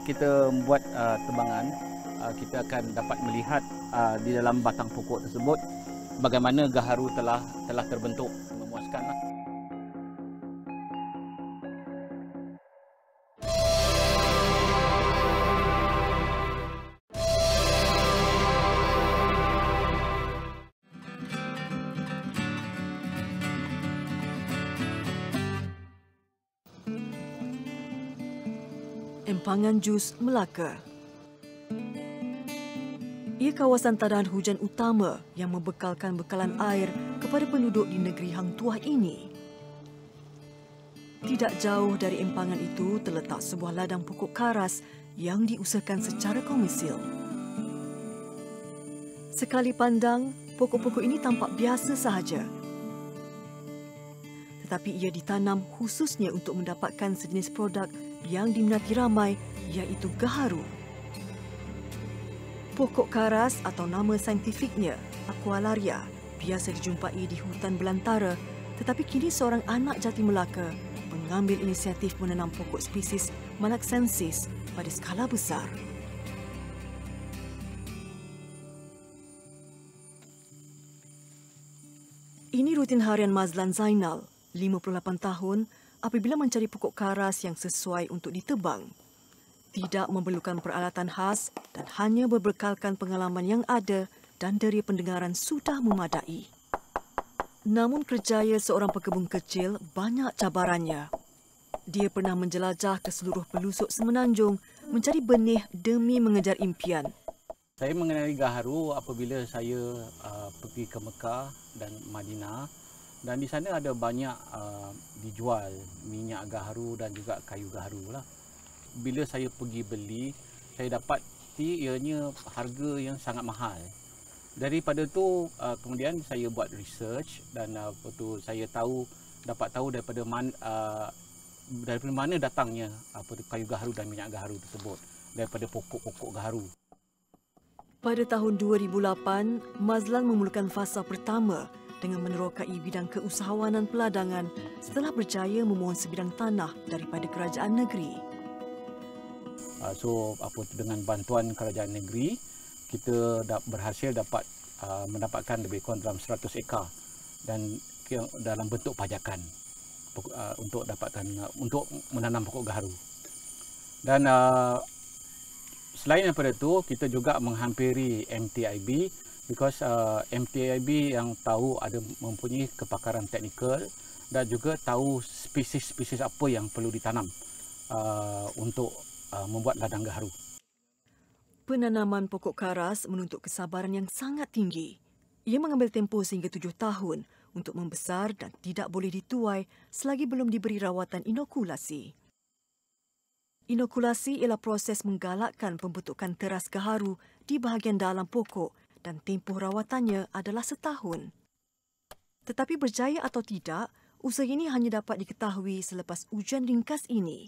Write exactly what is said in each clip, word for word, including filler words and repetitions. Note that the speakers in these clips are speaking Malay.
kita membuat uh, tebangan, uh, kita akan dapat melihat uh, di dalam batang pokok tersebut bagaimana gaharu telah telah terbentuk. Memuaskanlah. Empangan Jus Melaka. Ia kawasan tadahan hujan utama yang membekalkan bekalan air kepada penduduk di negeri Hang Tuah ini. Tidak jauh dari empangan itu terletak sebuah ladang pokok karas yang diusahakan secara komersil. Sekali pandang, pokok-pokok ini tampak biasa sahaja. Tetapi ia ditanam khususnya untuk mendapatkan sejenis produk yang diminati ramai, iaitu gaharu. Pokok karas atau nama saintifiknya Aqualaria biasa dijumpai di hutan belantara, tetapi kini seorang anak jati Melaka mengambil inisiatif menanam pokok spesies Malaxensis pada skala besar. Ini rutin harian Mazlan Zainal, lima puluh lapan tahun, apabila mencari pokok karas yang sesuai untuk ditebang. Tidak memerlukan peralatan khas dan hanya berbekalkan pengalaman yang ada dan dari pendengaran sudah memadai. Namun kerjaya seorang pekebun kecil banyak cabarannya. Dia pernah menjelajah ke seluruh pelosok Semenanjung mencari benih demi mengejar impian. Saya mengenali gaharu apabila saya uh, pergi ke Mekah dan Madinah. Dan di sana ada banyak uh, dijual minyak gaharu dan juga kayu gaharu lah. Bila saya pergi beli, saya dapati ianya harga yang sangat mahal. Daripada tu uh, kemudian saya buat research dan uh, apa tu saya tahu dapat tahu daripada mana uh, daripada mana datangnya apa tu kayu gaharu dan minyak gaharu tersebut, daripada pokok-pokok gaharu. Pada tahun dua ribu lapan, Mazlan memulakan fasa pertama dengan menerokai bidang keusahawanan peladangan setelah berjaya memohon sebidang tanah daripada kerajaan negeri. Uh, so apa dengan bantuan kerajaan negeri, kita da- berhasil dapat uh, mendapatkan lebih kurang dalam seratus ekar dan dalam bentuk pajakan uh, untuk dapatkan uh, untuk menanam pokok gaharu. Dan uh, selain daripada itu, kita juga menghampiri M T I B. Because uh, M T I B yang tahu ada mempunyai kepakaran teknikal dan juga tahu spesies-spesies apa yang perlu ditanam uh, untuk uh, membuat ladang gaharu. Penanaman pokok karas menuntut kesabaran yang sangat tinggi. Ia mengambil tempoh sehingga tujuh tahun untuk membesar dan tidak boleh dituai selagi belum diberi rawatan inokulasi. Inokulasi ialah proses menggalakkan pembentukan teras gaharu di bahagian dalam pokok dan tempoh rawatannya adalah setahun. Tetapi berjaya atau tidak, usaha ini hanya dapat diketahui selepas ujian ringkas ini.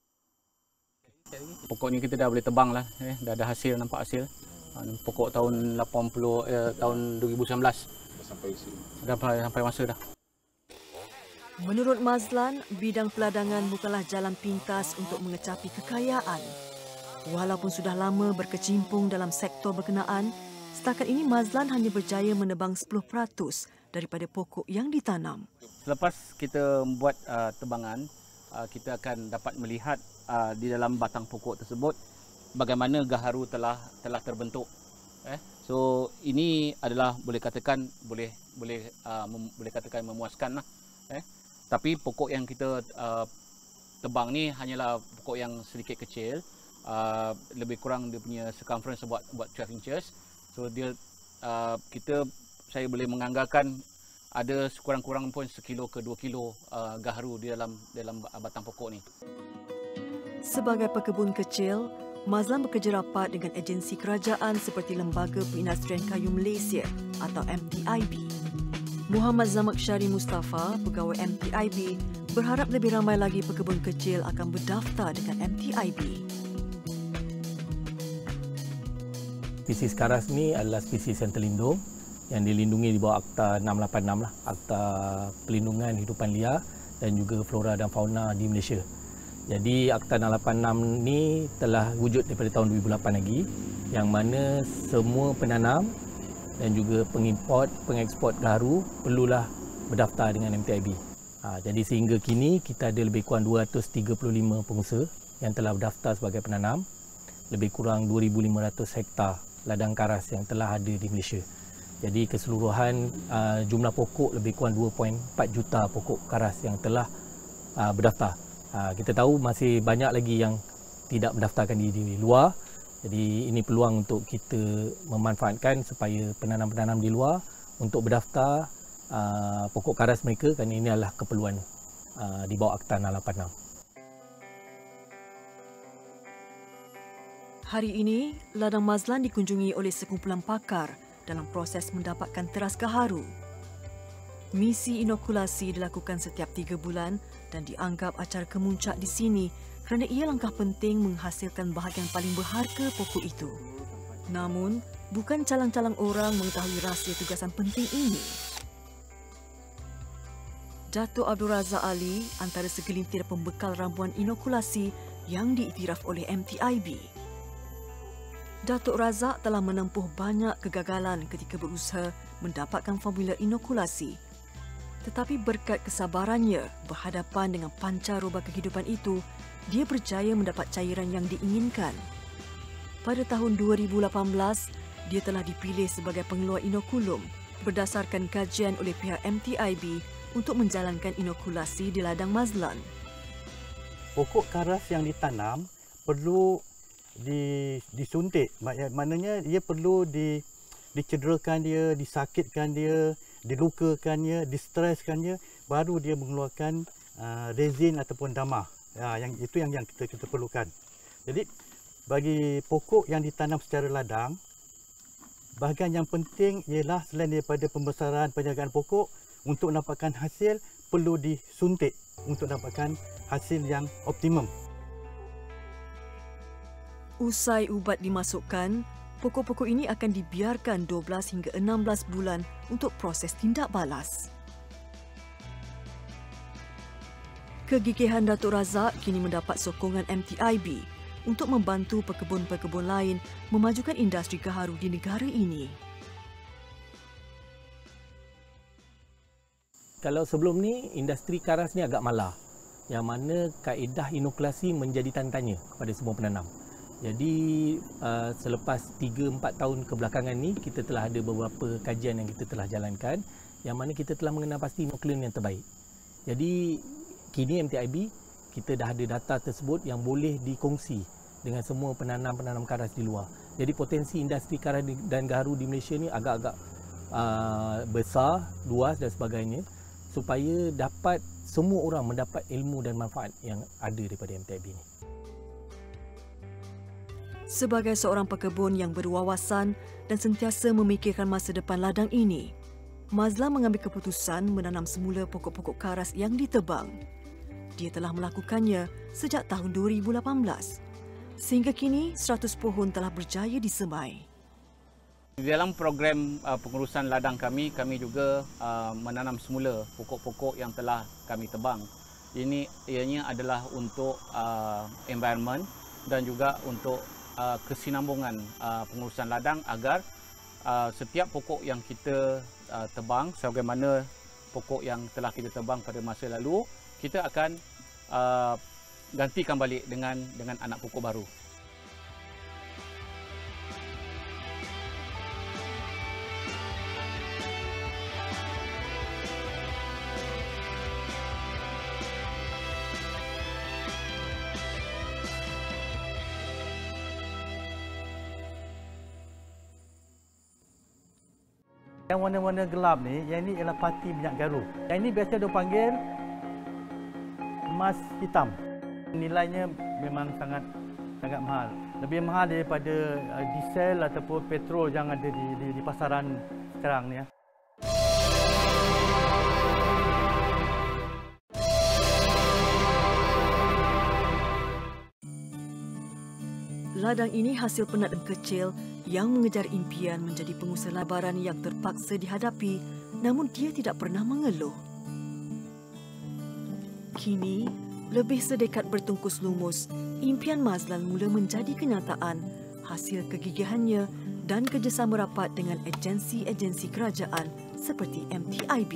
Pokoknya kita dah boleh tebang lah, eh, dah ada hasil, nampak hasil. Pokok tahun lapan puluh, eh, tahun dua ribu sembilan belas. Sampai dah sampai masa dah. Menurut Mazlan, bidang peladangan bukanlah jalan pintas untuk mengecapi kekayaan. Walaupun sudah lama berkecimpung dalam sektor berkenaan, setakat ini Mazlan hanya berjaya menebang sepuluh peratus daripada pokok yang ditanam. Selepas kita membuat uh, tebangan, uh, kita akan dapat melihat uh, di dalam batang pokok tersebut bagaimana gaharu telah telah terbentuk. Eh, so ini adalah boleh katakan boleh boleh uh, mem, boleh katakan memuaskan lah. Eh, tapi pokok yang kita uh, tebang ni hanyalah pokok yang sedikit kecil, uh, lebih kurang dia punya circumference buat buat twelve inches. So dia uh, kita saya boleh menganggarkan ada sekurang-kurang pun sekilo ke dua kilo uh, gaharu di dalam dalam batang pokok ni. Sebagai pekebun kecil, Mazlan bekerja rapat dengan agensi kerajaan seperti Lembaga Perindustrian Kayu Malaysia atau M T I B. Muhammad Zamaksyari Mustafa, pegawai M T I B, berharap lebih ramai lagi pekebun kecil akan berdaftar dengan M T I B. Spesies karas ni adalah spesies yang terlindung yang dilindungi di bawah Akta enam lapan enam lah, Akta Pelindungan Hidupan Liar dan juga Flora dan Fauna di Malaysia. Jadi Akta enam lapan enam ni telah wujud daripada tahun dua ribu lapan lagi, yang mana semua penanam dan juga pengimport, pengeksport gaharu perlulah berdaftar dengan M T I B. Ha, jadi sehingga kini kita ada lebih kurang dua ratus tiga puluh lima pengusaha yang telah berdaftar sebagai penanam, lebih kurang dua ribu lima ratus hektar ladang karas yang telah ada di Malaysia. Jadi keseluruhan uh, jumlah pokok lebih kurang dua perpuluhan empat juta pokok karas yang telah uh, berdaftar. Uh, kita tahu masih banyak lagi yang tidak mendaftarkan diri di luar. Jadi ini peluang untuk kita memanfaatkan supaya penanam-penanam di luar untuk berdaftar uh, pokok karas mereka, kerana ini adalah keperluan uh, di bawah Akta enam lapan enam. Hari ini, ladang Mazlan dikunjungi oleh sekumpulan pakar dalam proses mendapatkan teras gaharu. Misi inokulasi dilakukan setiap tiga bulan dan dianggap acara kemuncak di sini kerana ia langkah penting menghasilkan bahagian paling berharga pokok itu. Namun, bukan calang-calang orang mengetahui rahsia tugasan penting ini. Datuk Abdul Razak Ali antara segelintir pembekal rambuan inokulasi yang diiktiraf oleh M T I B. Datuk Razak telah menempuh banyak kegagalan ketika berusaha mendapatkan formula inokulasi. Tetapi berkat kesabarannya berhadapan dengan pancaroba kehidupan itu, dia berjaya mendapat cairan yang diinginkan. Pada tahun dua ribu lapan belas, dia telah dipilih sebagai pengeluar inokulum berdasarkan kajian oleh pihak M T I B untuk menjalankan inokulasi di ladang Mazlan. Pokok karas yang ditanam perlu di, disuntik, maknanya ia perlu di, dicederakan dia, disakitkan dia, dilukakan dia, distreskan dia, baru dia mengeluarkan uh, resin ataupun damah. Ya, yang itu yang yang kita kita perlukan. Jadi bagi pokok yang ditanam secara ladang, bahagian yang penting ialah selain daripada pembesaran penjagaan pokok, untuk mendapatkan hasil perlu disuntik untuk dapatkan hasil yang optimum. Usai ubat dimasukkan, pokok-pokok ini akan dibiarkan dua belas hingga enam belas bulan untuk proses tindak balas. Kegigihan Datuk Razak kini mendapat sokongan M T I B untuk membantu pekebun-pekebun lain memajukan industri gaharu di negara ini. Kalau sebelum ni, industri karas ni agak malah, yang mana kaedah inokulasi menjadi tanda tanya kepada semua penanam. Jadi uh, selepas tiga empat tahun kebelakangan ni, kita telah ada beberapa kajian yang kita telah jalankan, yang mana kita telah mengenal pasti inokulan yang terbaik. Jadi kini M T I B, kita dah ada data tersebut yang boleh dikongsi dengan semua penanam-penanam karas di luar. Jadi potensi industri karas dan gaharu di Malaysia ni agak-agak uh, besar, luas dan sebagainya, supaya dapat semua orang mendapat ilmu dan manfaat yang ada daripada M T I B ini. Sebagai seorang pekebun yang berwawasan dan sentiasa memikirkan masa depan ladang ini, Mazlan mengambil keputusan menanam semula pokok-pokok karas yang ditebang. Dia telah melakukannya sejak tahun dua ribu lapan belas. Sehingga kini, seratus pohon telah berjaya disemai. Di dalam program uh, pengurusan ladang kami, kami juga uh, menanam semula pokok-pokok yang telah kami tebang. Ini ianya adalah untuk uh, environment dan juga untuk uh, kesinambungan uh, pengurusan ladang agar uh, setiap pokok yang kita uh, tebang, sebagaimana pokok yang telah kita tebang pada masa lalu, kita akan uh, gantikan balik dengan dengan anak pokok baru. Yang warna-warna gelap ni, yang ini ialah pati minyak garu. Yang ini biasa dia panggil emas hitam. Nilainya memang sangat sangat mahal. Lebih mahal daripada uh, diesel ataupun petrol yang ada di, di, di pasaran sekarang ni. Ya. Ladang ini hasil penat dan kecil yang mengejar impian menjadi pengusaha labaran yang terpaksa dihadapi, namun dia tidak pernah mengeluh. Kini, Lebih sedekat bertungkus lumus, impian Mazlan mula menjadi kenyataan hasil kegigihannya dan kerjasama rapat dengan agensi-agensi kerajaan seperti M T I B.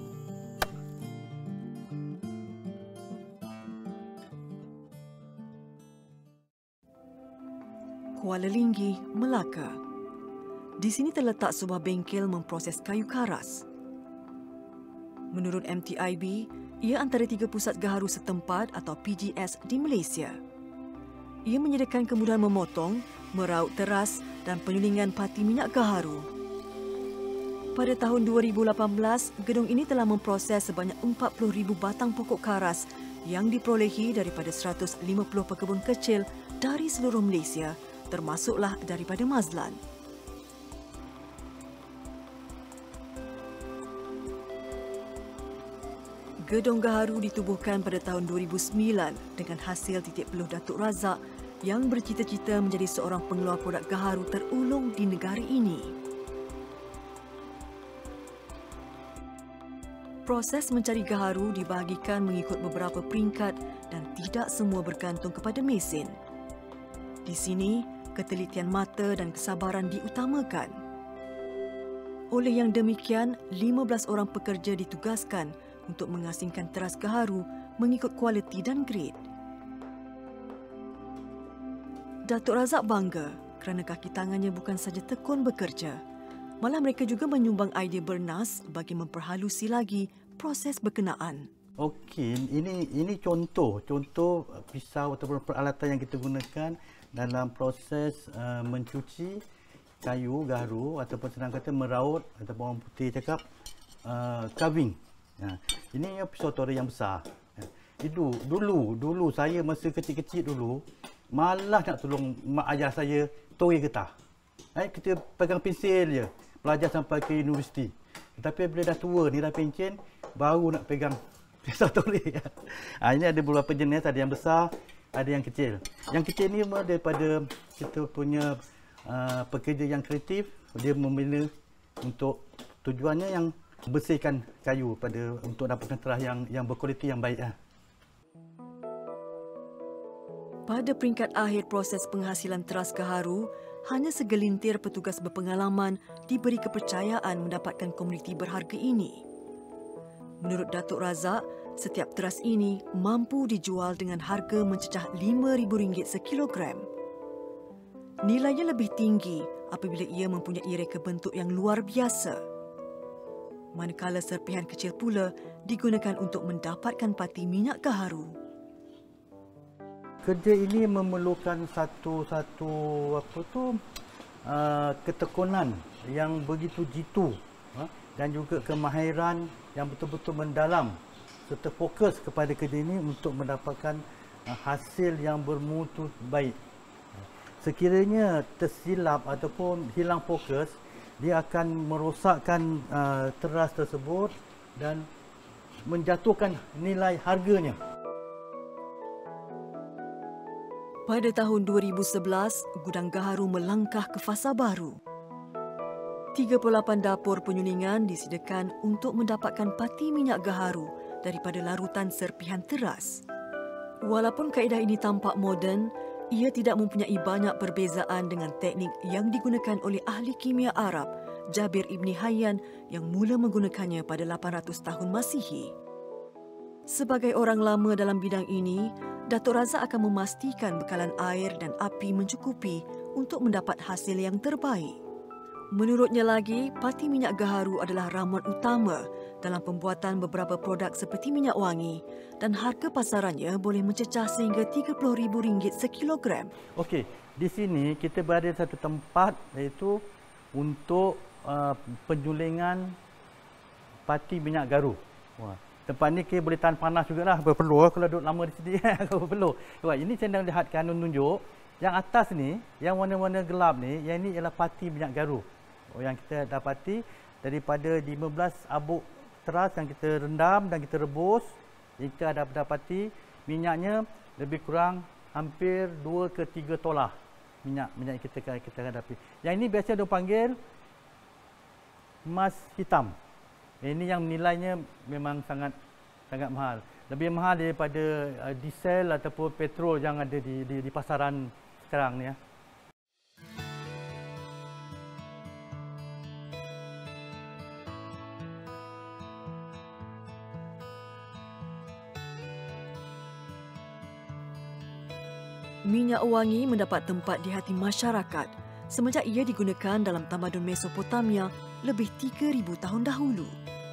Kuala Linggi, Melaka. Di sini terletak sebuah bengkel memproses kayu karas. Menurut M T I B, ia antara tiga pusat gaharu setempat atau P G S di Malaysia. Ia menyediakan kemudahan memotong, meraut teras dan penyulingan pati minyak gaharu. Pada tahun dua ribu lapan belas, gedung ini telah memproses sebanyak empat puluh ribu batang pokok karas yang diperolehi daripada seratus lima puluh pekebun kecil dari seluruh Malaysia, termasuklah daripada Mazlan. Gedung gaharu ditubuhkan pada tahun dua ribu sembilan dengan hasil titik peluh Datuk Razak yang bercita-cita menjadi seorang pengeluar produk gaharu terulung di negara ini. Proses mencari gaharu dibahagikan mengikut beberapa peringkat dan tidak semua bergantung kepada mesin. Di sini, ketelitian mata dan kesabaran diutamakan. Oleh yang demikian, lima belas orang pekerja ditugaskan untuk mengasingkan teras gaharu mengikut kualiti dan grade. Datuk Razak bangga kerana kaki tangannya bukan saja tekun bekerja, malah mereka juga menyumbang idea bernas bagi memperhalusi lagi proses berkenaan. Okey, ini ini contoh, contoh pisau ataupun peralatan yang kita gunakan dalam proses uh, mencuci kayu gaharu ataupun senang kata meraut ataupun orang putih cakap uh, carving. Ha, ini pisau tori yang besar. Ha, itu dulu, dulu saya masa kecil-kecil dulu malah nak tolong mak ayah saya tori getah. Ha, kita pegang pensil je, belajar sampai ke universiti. Tapi bila dah tua ni dah pencen, baru nak pegang pisau tori. Ha, ini ada beberapa jenis, ada yang besar, ada yang kecil. Yang kecil ni daripada kita punya uh, pekerja yang kreatif, dia membina untuk tujuannya yang bersihkan kayu pada untuk dapatkan teras yang yang berkualiti yang baik. Pada peringkat akhir proses penghasilan teras gaharu, hanya segelintir petugas berpengalaman diberi kepercayaan mendapatkan komuniti berharga ini. Menurut Datuk Razak, setiap teras ini mampu dijual dengan harga mencecah lima ribu ringgit sekilogram. Nilainya lebih tinggi apabila ia mempunyai reka bentuk yang luar biasa. Manakala serpihan kecil pula digunakan untuk mendapatkan pati minyak gaharu. Kerja ini memerlukan satu satu apa tu uh, ketekunan yang begitu jitu uh, dan juga kemahiran yang betul-betul mendalam serta fokus kepada kerja ini untuk mendapatkan uh, hasil yang bermutu baik. Sekiranya tersilap ataupun hilang fokus, dia akan merosakkan uh, teras tersebut dan menjatuhkan nilai harganya. Pada tahun dua ribu sebelas, gudang gaharu melangkah ke fasa baru. tiga puluh lapan dapur penyulingan disediakan untuk mendapatkan pati minyak gaharu daripada larutan serpihan teras. Walaupun kaedah ini tampak moden, ia tidak mempunyai banyak perbezaan dengan teknik yang digunakan oleh ahli kimia Arab, Jabir Ibni Hayyan, yang mula menggunakannya pada lapan ratus tahun Masihi. Sebagai orang lama dalam bidang ini, Datuk Razak akan memastikan bekalan air dan api mencukupi untuk mendapat hasil yang terbaik. Menurutnya lagi, pati minyak gaharu adalah ramuan utama dalam pembuatan beberapa produk seperti minyak wangi dan harga pasarannya boleh mencecah sehingga tiga puluh ribu ringgit sekilogram. Okey, di sini kita berada di satu tempat iaitu untuk uh, penyulingan pati minyak gaharu. Wah, tempat ni kita boleh tahan panas jugalah, perlu kalau duduk lama di sini kalau perlu. Wah, ini saya nak lihatkan menunjuk yang atas ni, yang warna-warna gelap ni, yang ini ialah pati minyak gaharu. Oh, yang kita dapati daripada lima belas abuk teras yang kita rendam dan kita rebus, kita ada dapati minyaknya lebih kurang hampir dua ke tiga tolah minyak minyak kita kita hadapi. Yang ini biasa dia panggil emas hitam. Ini yang nilainya memang sangat sangat mahal. Lebih mahal daripada uh, diesel ataupun petrol yang ada di, di, di pasaran sekarang ni. Ya. Minyak wangi mendapat tempat di hati masyarakat semenjak ia digunakan dalam tamadun Mesopotamia lebih tiga ribu tahun dahulu.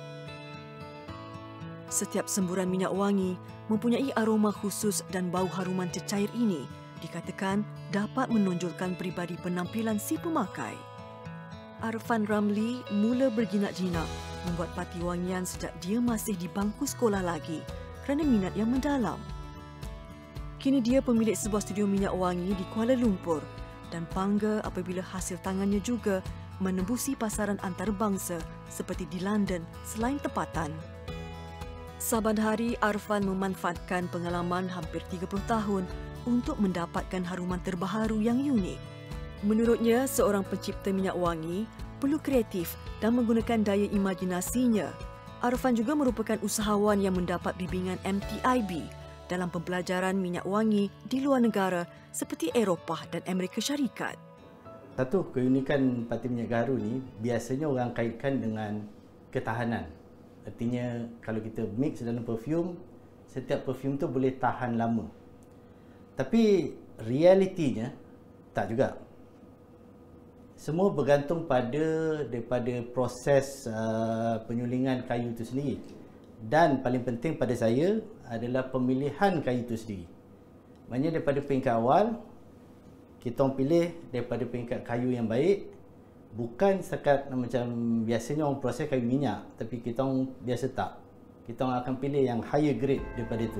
Setiap semburan minyak wangi mempunyai aroma khusus dan bau haruman cecair ini dikatakan dapat menonjolkan peribadi penampilan si pemakai. Arfan Ramli mula berjinak-jinak membuat pati wangian sejak dia masih di bangku sekolah lagi kerana minat yang mendalam. Kini dia pemilik sebuah studio minyak wangi di Kuala Lumpur dan bangga apabila hasil tangannya juga menembusi pasaran antarabangsa seperti di London selain tempatan. Saban hari Arfan memanfaatkan pengalaman hampir tiga puluh tahun untuk mendapatkan haruman terbaharu yang unik. Menurutnya, seorang pencipta minyak wangi perlu kreatif dan menggunakan daya imajinasinya. Arfan juga merupakan usahawan yang mendapat bimbingan M T I B dalam pembelajaran minyak wangi di luar negara seperti Eropah dan Amerika Syarikat. Satu keunikan pati minyak gaharu ni biasanya orang kaitkan dengan ketahanan. Artinya kalau kita mix dalam perfume, setiap perfume tu boleh tahan lama. Tapi realitinya tak juga. Semua bergantung pada daripada proses uh, penyulingan kayu itu sendiri. Dan paling penting pada saya adalah pemilihan kayu itu sendiri. Maksudnya daripada peringkat awal, kita orang pilih daripada peringkat kayu yang baik. Bukan sekat macam biasanya orang proses kayu minyak, tapi kita orang biasa tak. Kita orang akan pilih yang higher grade daripada itu.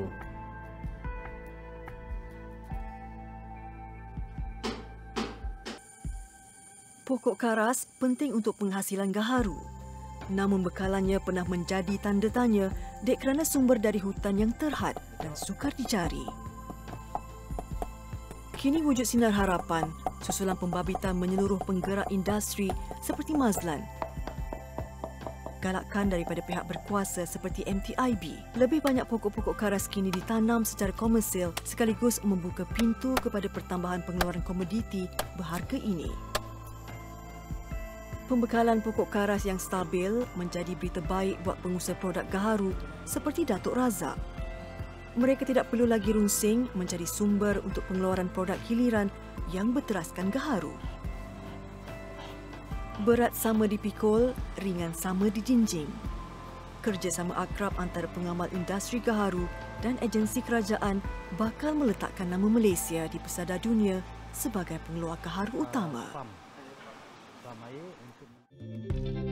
Pokok karas penting untuk penghasilan gaharu. Namun bekalannya pernah menjadi tanda tanya dek kerana sumber dari hutan yang terhad dan sukar dicari. Kini wujud sinar harapan susulan pembabitan menyeluruh penggerak industri seperti Mazlan. Galakkan daripada pihak berkuasa seperti M T I B, lebih banyak pokok-pokok karas kini ditanam secara komersil sekaligus membuka pintu kepada pertambahan pengeluaran komoditi berharga ini. Pembekalan pokok karas yang stabil menjadi berita baik buat pengusaha produk gaharu seperti Datuk Razak. Mereka tidak perlu lagi runsing mencari sumber untuk pengeluaran produk hiliran yang berteraskan gaharu. Berat sama dipikul, ringan sama dijinjing. Kerjasama akrab antara pengamal industri gaharu dan agensi kerajaan bakal meletakkan nama Malaysia di pesada dunia sebagai pengeluar gaharu utama. Pam. Pam air untuk